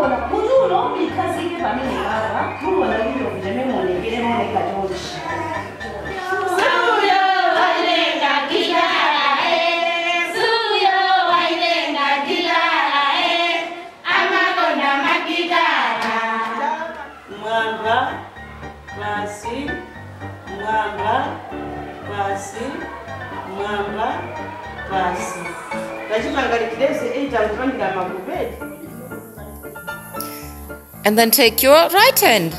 And then take your right hand.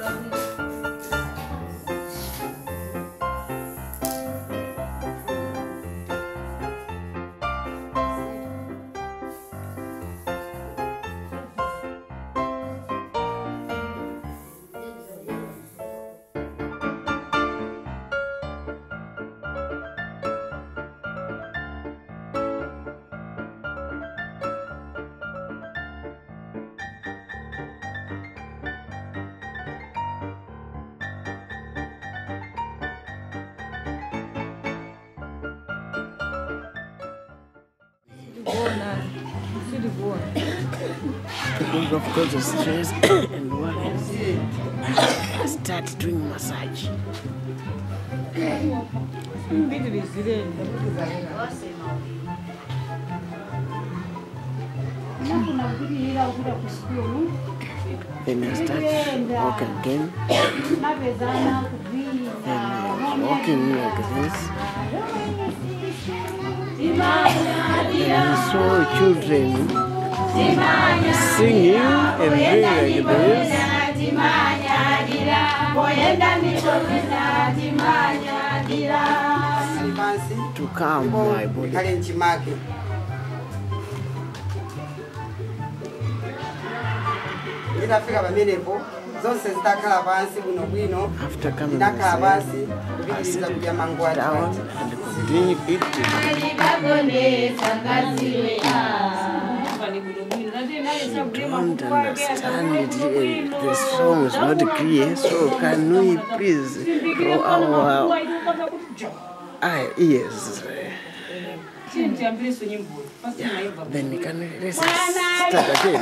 Because of course the stress and what else? Start doing massage. Then I start walking again. Then walking like this. And I saw children singing and doing like this. To calm my body. After coming inside, I sit down and continue eating. Don't understand it. The song is not clear, so can we please draw our ears? Yeah. Then we can let's start again.